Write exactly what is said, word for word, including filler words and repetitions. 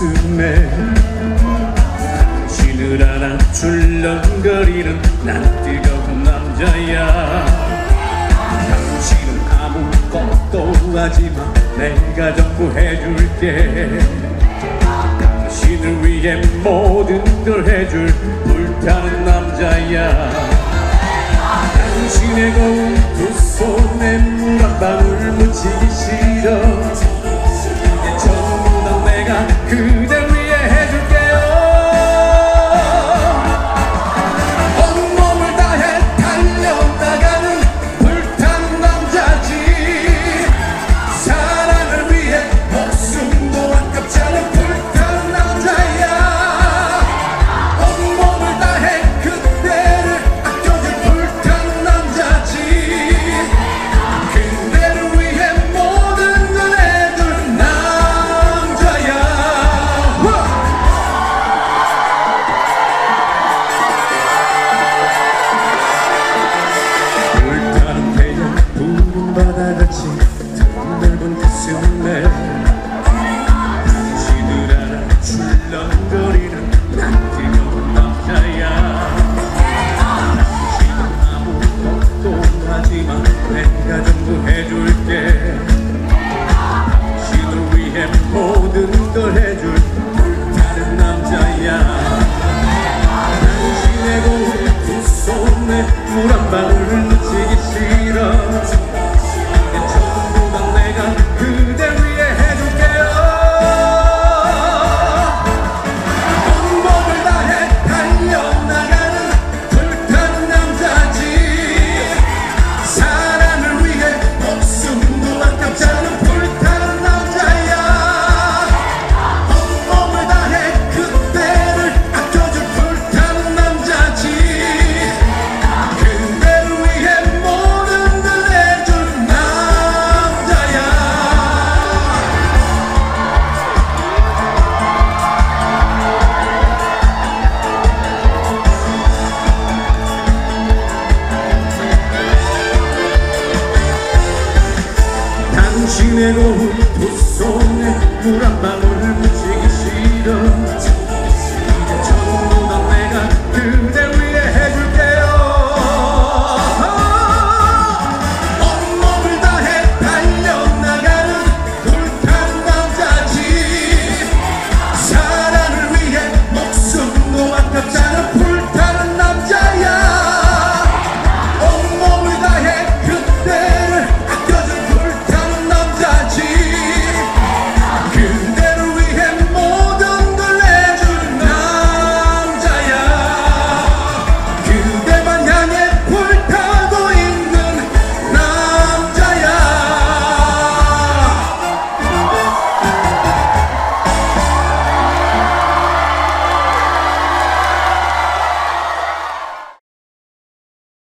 가슴에 당신을 안아 출렁거리는 난 뜨거운 남자야. 당신은 아무것도 하지마, 내가 전부 해줄게. 당신을 위해 모든 걸 해줄 불타는 남자야. 당신의 고운 두 손에 물 한 방울 묻히기 싫어. 이제 전부 다 내가 그대 위해 해줄게요. 온몸을 다해 달려나가는 불타는 남자지. 사랑을 위해 목숨도 아깝지 않은 불타는 남자야. 온몸을 다해 그대를 아껴줄 불타는 남자지. 그대를 위해 모든 걸 해줄 남자야. 불타는 태양 푸른 바다같이 넓은 가슴에 당신을 안아 출렁거리는 난 뜨거운 남자야. 당신은 아무것도 하지마, 내가 전부 해줄게. 당신을 위해 모든 걸 해줄 불타는 남자야. 당신의 고운 두 손에 물 한 방울 묻히기 싫어. 이제 전부 다 내가 그대 위해 해줄게요. 온몸을 다해 달려나가는 불타는 남자지. 사랑을 위해 목숨도 아깝지 않은 불타는 남자야. 온몸을 다해 그대를 아껴줄 불타는 남자지. 그대를 위해 모든 걸 해줄 남자야. 당신의 고운 두 손에 물 한 방울